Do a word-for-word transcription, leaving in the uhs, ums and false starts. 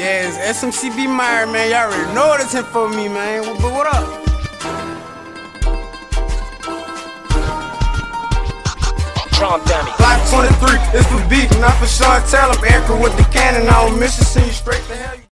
Yeah, it's S M C B Meyer, man. Y'all already know this him for me, man. But what up? Block twenty-three, it's for beef, not for Sean Taylor. Anchor with the cannon, I don't miss it, send you straight to hell.